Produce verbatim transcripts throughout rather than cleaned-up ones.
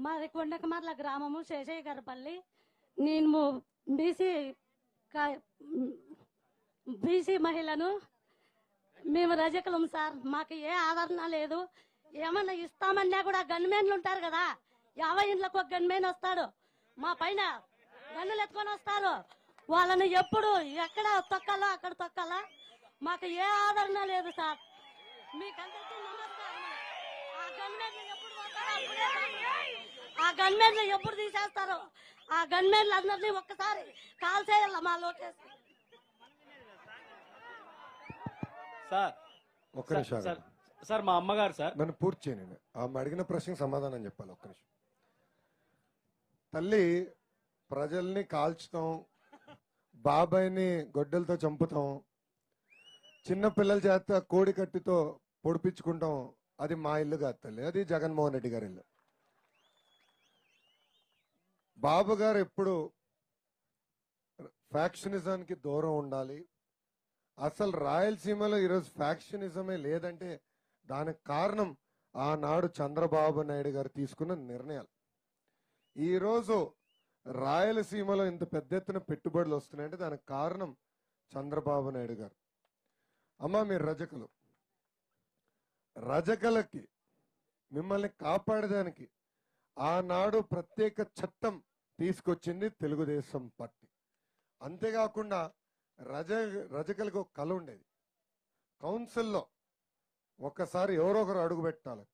మాది కొండకమర్ల గ్రామము శేషయ్య గారిపల్లి. నేను బీసీ బీసీ మహిళను. మేము రజకులం సార్. మాకు ఏ ఆదరణ లేదు. ఏమన్నా ఇస్తామన్నా కూడా గన్మెన్లు ఉంటారు కదా, యాభై ఇంట్లకు ఒక గన్మెన్ వస్తాడు, మా పైన గన్నులు ఎత్తుకొని వస్తారు. వాళ్ళని ఎప్పుడు ఎక్కడ తొక్కాలో అక్కడ తొక్కాలా. మాకు ఏ ఆదరణ లేదు సార్. మీకందరికీ నమస్కారం. ఆ గన్మెన్లు ఎప్పుడు పోతారో అప్పుడే ఆ గన్మెన్లు ఎప్పుడు తీసేస్తారు. ఆ గన్మెన్లు అందరినీ ఒక్కసారి కాల్ చేయాల మా లోకేష్ సార్. ఒక్క నిమిషం సార్. సార్ మా అమ్మగారు సార్. నన్ను పూర్తి చేయను. ఆమె అడిగిన ప్రశ్నకు సమాధానం చెప్పాలి. ఒక్క నిమిషం. తల్లి, ప్రజల్ని కాల్చుతాం, బాబాయిని గొడ్డలతో చంపుతాం, చిన్న పిల్లల చేత కోడి కట్టితో పొడిపించుకుంటాం. అది మా ఇల్లు కాదు తల్లి, అది జగన్మోహన్ రెడ్డి గారి ఇల్లు. బాబు గారు ఎప్పుడు ఫ్యాక్షనిజానికి దూరం ఉండాలి. అసలు రాయలసీమలో ఈరోజు ఫ్యాక్షనిజమే లేదంటే దానికి కారణం ఆనాడు చంద్రబాబు నాయుడు గారు తీసుకున్న నిర్ణయాలు. ఈరోజు రాయలసీమలో ఇంత పెద్ద ఎత్తున పెట్టుబడులు వస్తున్నాయంటే దానికి కారణం చంద్రబాబు నాయుడు గారు. అమ్మ, మీరు రజకులు, రజకులకి మిమ్మల్ని కాపాడడానికి ఆనాడు ప్రత్యేక చట్టం తీసుకొచ్చింది తెలుగుదేశం పార్టీ. అంతేకాకుండా రజ రజకులకు ఒక కళ ఉండేది. కౌన్సిల్లో ఒక్కసారి ఎవరో ఒకరు అడుగు పెట్టాలి.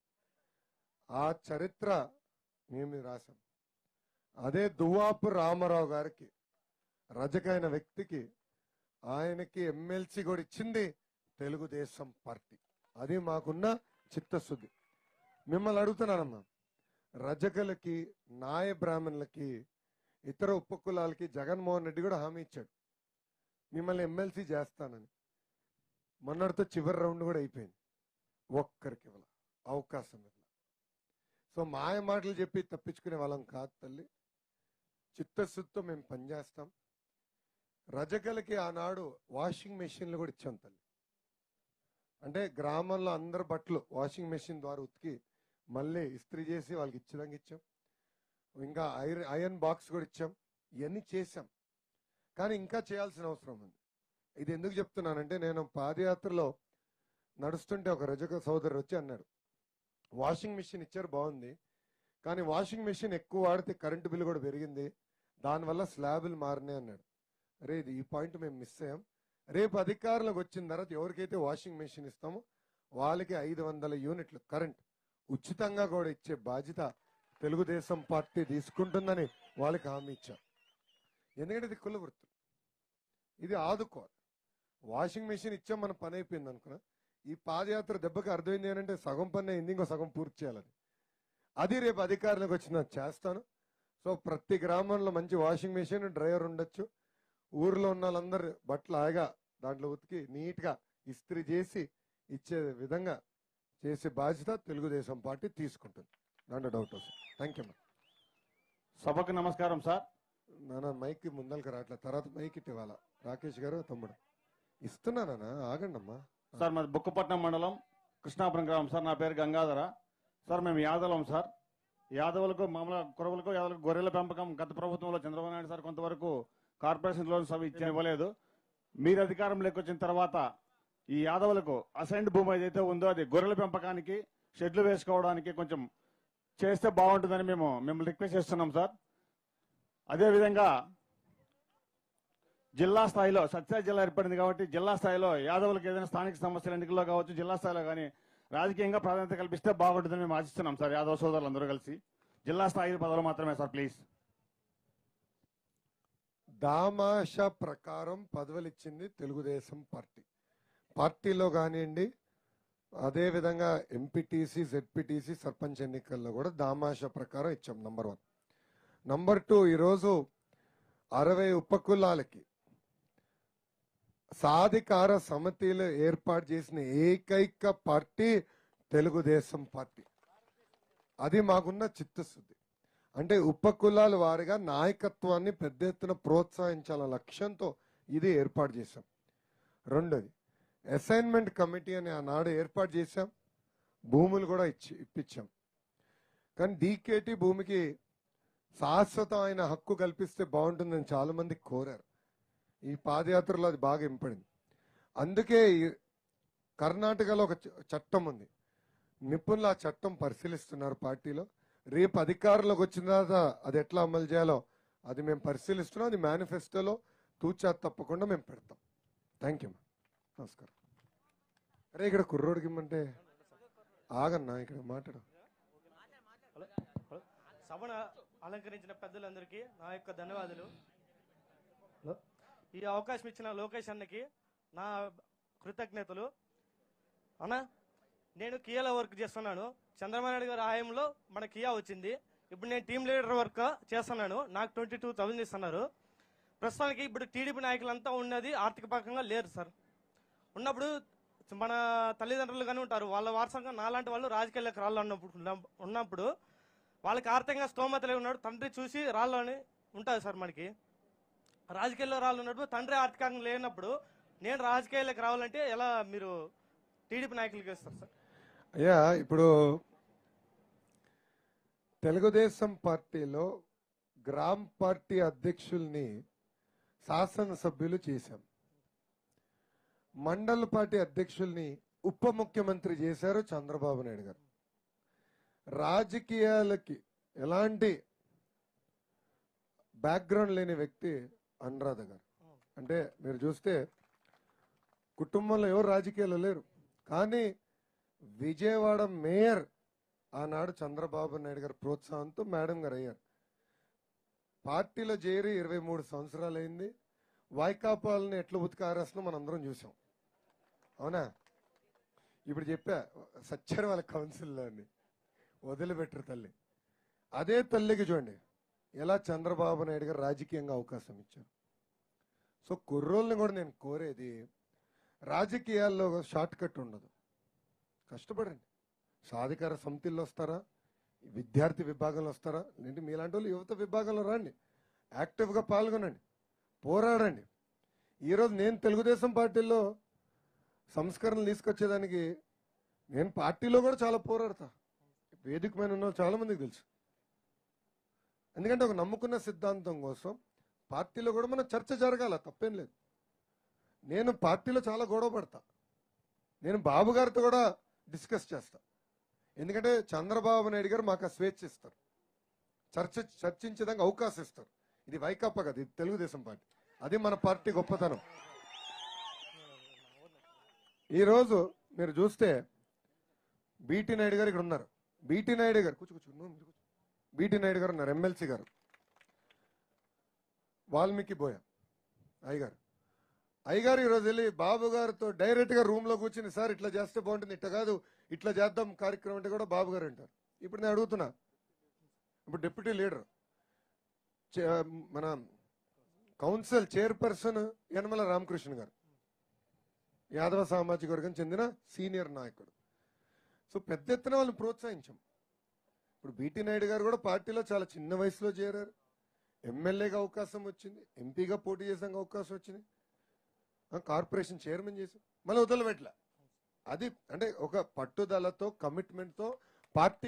ఆ చరిత్ర మేము రాశాం. అదే దువ్వాపు రామారావు గారికి, రజకైన వ్యక్తికి, ఆయనకి ఎమ్మెల్సీ కూడా ఇచ్చింది తెలుగుదేశం పార్టీ. అది మాకున్న చిత్తశుద్ధి. మిమ్మల్ని అడుగుతున్నానమ్మా, రజకులకి, నాయ బ్రాహ్మణులకి, ఇతర ఉపకులాలకి జగన్మోహన్ రెడ్డి కూడా హామీ ఇచ్చాడు, మిమ్మల్ని ఎమ్మెల్సీ చేస్తానని. మొన్నటితో చివరి రౌండ్ కూడా అయిపోయింది. ఒక్కరికి ఇవ్వాల అవకాశం ఇవ్వాల. సో మాయ మాటలు చెప్పి తప్పించుకునే వాళ్ళం కాదు తల్లి. చిత్తశుద్ధితో మేము పనిచేస్తాం. రజకులకి ఆనాడు వాషింగ్ మెషిన్లు కూడా ఇచ్చాం తల్లి. అంటే గ్రామంలో అందరు బట్టలు వాషింగ్ మెషిన్ ద్వారా ఉతికి మళ్ళీ ఇస్త్రీ చేసి వాళ్ళకి ఇచ్చేదానికి ఇచ్చాం. ఇంకా ఐరన్ ఐరన్ బాక్స్ కూడా ఇచ్చాం. ఇవన్నీ చేశాం. కానీ ఇంకా చేయాల్సిన అవసరం ఉంది. ఇది ఎందుకు చెప్తున్నానంటే, నేను పాదయాత్రలో నడుస్తుంటే ఒక రజక సోదరు వచ్చి అన్నాడు, వాషింగ్ మెషిన్ ఇచ్చారు బాగుంది, కానీ వాషింగ్ మెషిన్ ఎక్కువ వాడితే కరెంటు బిల్లు కూడా పెరిగింది, దానివల్ల స్లాబులు మారినాయి అన్నాడు. అరే, ఇది ఈ పాయింట్ మేము మిస్ అయ్యాం. రేపు అధికారులకు వచ్చిన తర్వాత ఎవరికైతే వాషింగ్ మెషిన్ ఇస్తామో వాళ్ళకి ఐదు వందల యూనిట్లు కరెంట్ ఉచితంగా కూడా ఇచ్చే బాధ్యత తెలుగుదేశం పార్టీ తీసుకుంటుందని వాళ్ళకి హామీ ఇచ్చాం. ఎందుకంటే ఇది కుల వృత్తి, ఇది ఆదుకోవాలి. వాషింగ్ మెషిన్ ఇచ్చాం, మన పని అయిపోయింది అనుకున్నా. ఈ పాదయాత్ర దెబ్బకి అర్థమైంది ఏంటంటే సగం పని అయింది, ఇంకో సగం పూర్తి చేయాలని. అది రేపు అధికారులకు వచ్చిన చేస్తాను. సో ప్రతి గ్రామంలో మంచి వాషింగ్ మెషిన్, డ్రైవర్ ఉండొచ్చు. ఊర్లో ఉన్న వాళ్ళందరూ బట్టలు హాయిగా దాంట్లో ఉతికి నీట్గా ఇస్త్రీ చేసి ఇచ్చే విధంగా చేసే బాధ్యత తెలుగుదేశం పార్టీ తీసుకుంటుంది. దాంట్లో డౌట్ వస్తుంది. Thank you. సభకు నమస్కారం సార్. నాన్న మైక్ ముందలకి రావట్లేదు, తర్వాత మైక్ ఇటు ఇవ్వాలా. రాకేష్ గారు, తమ్ముడు ఇస్తున్నానా? ఆగండి అమ్మా. సార్ మాది బుక్కపట్నం మండలం కృష్ణాపురం గ్రామం సార్. నా పేరు గంగాధర సార్. మేము యాదవం సార్. యాదవులకు మామూలుగా కురవులకు యాదవులకు గొర్రెల పెంపకం గత ప్రభుత్వంలో చంద్రబాబు నాయుడు సార్ కొంతవరకు కార్పొరేషన్ లోన్స్ అవి ఇచ్చిన ఇవ్వలేదు. మీరు అధికారంలోకి వచ్చిన తర్వాత ఈ యాదవులకు అసైన్డ్ భూమి ఏదైతే ఉందో అది గొర్రెల పెంపకానికి, షెడ్లు వేసుకోవడానికి కొంచెం చేస్తే బాగుంటుందని మేము మిమ్మల్ని రిక్వెస్ట్ చేస్తున్నాం సార్. అదేవిధంగా జిల్లా స్థాయిలో సత్యసాయి జిల్లా ఏర్పడింది కాబట్టి జిల్లా స్థాయిలో యాదవులకు ఏదైనా స్థానిక సమస్యల ఎన్నికల్లో కావచ్చు, జిల్లా స్థాయిలో కానీ రాజకీయంగా ప్రాధాన్యత కల్పిస్తే బాగుంటుందని మేము ఆశిస్తున్నాం సార్. యాదవ సోదరులు అందరూ కలిసి జిల్లా స్థాయి పదవులు మాత్రమే సార్ ప్లీజ్. దామాష ప్రకారం పదవులు ఇచ్చింది తెలుగుదేశం పార్టీ. పార్టీలో కానివ్వండి, అదేవిధంగా ఎంపీటీసీ, జెడ్పీటీసీ, సర్పంచ్ ఎన్నికల్లో కూడా దామాష ప్రకారం ఇచ్చాం. Number one. నంబర్ టూ, ఈరోజు అరవై ఉపకులాలకి సాధికార సమితిలు ఏర్పాటు చేసిన ఏకైక పార్టీ తెలుగుదేశం పార్టీ. అది మాకున్న చిత్తశుద్ధి. అంటే ఉపకులాల వారిగా నాయకత్వాన్ని పెద్ద ఎత్తున ప్రోత్సహించాలన్న లక్ష్యంతో ఇది ఏర్పాటు చేశాం. రెండోది, అసైన్మెంట్ కమిటీ అని ఆనాడు ఏర్పాటు చేశాం. భూములు కూడా ఇచ్చి ఇప్పించాం. కానీ డీకేటీ భూమికి శాశ్వతమైన హక్కు కల్పిస్తే బాగుంటుందని చాలా మంది కోరారు. ఈ పాదయాత్రలో అది బాగా ఇంపడింది. అందుకే ఈ కర్ణాటకలో ఒక చ- చట్టం ఉంది. నిపుణులు ఆ చట్టం పరిశీలిస్తున్నారు పార్టీలో. రేపు అధికారంలోకి వచ్చిన తర్వాత అది ఎట్లా అమలు చేయాలో అది మేము పరిశీలిస్తున్నాం. అది మేనిఫెస్టోలో తూచా తప్పకుండా మేము పెడతాం. Thank you. నమస్కారం. అరే ఇక్కడ కుర్రోడికి ఇమ్మంటే ఆగన్నా, ఇక్కడ మాట్లాడు. సభను అలంకరించిన పెద్దలందరికీ నా యొక్క ధన్యవాదాలు. ఈ అవకాశం ఇచ్చిన లోకేష్ అన్నకి నా కృతజ్ఞతలు. అన్న, నేను కియాలో వర్క్ చేస్తున్నాను. చంద్రబాబు నాయుడు గారి హయాంలో మన కియా వచ్చింది. ఇప్పుడు నేను టీమ్ లీడర్ వర్క్ చేస్తున్నాను. నాకు ట్వంటీ టూ థౌసండ్ ఇస్తున్నారు. ప్రస్తుతానికి ఇప్పుడు టీడీపీ నాయకులంతా ఉన్నది ఆర్థిక పరంగా లేరు సార్. ఉన్నప్పుడు మన తల్లిదండ్రులు కానీ ఉంటారు, వాళ్ళ వారసంగా నాలాంటి వాళ్ళు రాజకీయాలకు రాళ్ళు ఉన్నప్పుడు ఉన్నప్పుడు వాళ్ళకి ఆర్థికంగా స్తోమత లేని ఉన్నాడు తండ్రి చూసి రాళ్ళని ఉంటుంది సార్. మనకి రాజకీయాల్లో రాళ్ళు ఉన్నప్పుడు తండ్రి ఆర్థికంగా లేనప్పుడు నేను రాజకీయాలకు రావాలంటే ఎలా మీరు టీడీపీ నాయకులకి ఇస్తారు సార్? అయ్యా, ఇప్పుడు తెలుగుదేశం పార్టీలో గ్రామ పార్టీ అధ్యక్షుల్ని శాసనసభ్యులు చేశాం. మండల పార్టీ అధ్యక్షుల్ని ఉప ముఖ్యమంత్రి చేశారు చంద్రబాబు నాయుడు గారు. రాజకీయాలకి ఎలాంటి బ్యాక్గ్రౌండ్ లేని వ్యక్తి అనురాధ గారు. అంటే మీరు చూస్తే కుటుంబంలో ఎవరు రాజకీయాలు లేరు, కానీ విజయవాడ మేయర్ ఆనాడు చంద్రబాబు నాయుడు గారి ప్రోత్సాహంతో మేడం గారు అయ్యారు. పార్టీలో చేరి ఇరవై మూడు సంవత్సరాలు అయింది. వైకాపాలని ఎట్లా ఉతికారేస్తున్నా మనం అందరం చూసాం, అవునా? ఇప్పుడు చెప్పా సచ్చారు వాళ్ళ కౌన్సిల్లో అని, వదిలిపెట్టరు తల్లి. అదే తల్లికి చూడండి ఎలా చంద్రబాబు నాయుడు గారు రాజకీయంగా అవకాశం ఇచ్చారు. సో కుర్రోల్ని కూడా నేను కోరేది, రాజకీయాల్లో షార్ట్ కట్ ఉండదు. కష్టపడండి. సాధికార సమితిల్లో వస్తారా, విద్యార్థి విభాగంలో వస్తారా, లేదంటే మీలాంటి వాళ్ళు యువత విభాగంలో రండి, యాక్టివ్గా పాల్గొనండి, పోరాడండి. ఈరోజు నేను తెలుగుదేశం పార్టీలో సంస్కరణలు తీసుకొచ్చేదానికి నేను పార్టీలో కూడా చాలా పోరాడతా. వేదిక మీద ఉన్న చాలా మందికి తెలుసు. ఎందుకంటే ఒక నమ్ముకున్న సిద్ధాంతం కోసం పార్టీలో కూడా మన చర్చ జరగాల, తప్పేం లేదు. నేను పార్టీలో చాలా గొడవ పడతా. నేను బాబు గారితో కూడా డిస్కస్ చేస్తా. ఎందుకంటే చంద్రబాబు నాయుడు గారు మాకు ఆ స్వేచ్ఛ ఇస్తారు, చర్చ చర్చించేదానికి అవకాశం ఇస్తారు. ఇది వైకాపా కదా, ఇది తెలుగుదేశం పార్టీ. అది మన పార్టీ గొప్పతనం. ఈరోజు మీరు చూస్తే బీటీ నాయుడు గారు ఇక్కడ ఉన్నారు. బీటీ నాయుడు గారు కూర్చో కూర్చో బీటీ నాయుడు గారు ఉన్నారు, ఎమ్మెల్సీ గారు. వాల్మీకి బోయ అయ్యగారు అయ్యగారు ఈరోజు వెళ్ళి బాబు గారితో డైరెక్ట్ గా రూమ్ లో కూర్చుని, సార్ ఇట్లా చేస్తే బాగుంటుంది, ఇట్లా కాదు ఇట్లా చేద్దాం కార్యక్రమం అంటే కూడా బాబు గారు అంటారు. ఇప్పుడు నేను అడుగుతున్నా, ఇప్పుడు డిప్యూటీ లీడర్ మన కౌన్సిల్ చైర్పర్సన్ యనమల రామకృష్ణ గారు, యాదవ సామాజిక వర్గం చెందిన సీనియర్ నాయకుడు. సో పెద్ద ఎత్తున వాళ్ళని ప్రోత్సహించాం. ఇప్పుడు బీటీ నాయుడు గారు కూడా పార్టీలో చాలా చిన్న వయసులో చేరారు. ఎమ్మెల్యేగా అవకాశం వచ్చింది, ఎంపీగా పోటీ చేసాక అవకాశం వచ్చింది, కార్పొరేషన్ చైర్మన్ చేసి మళ్ళీ వదలబెట్ల. అది అంటే ఒక పట్టుదలతో కమిట్మెంట్తో పార్టీ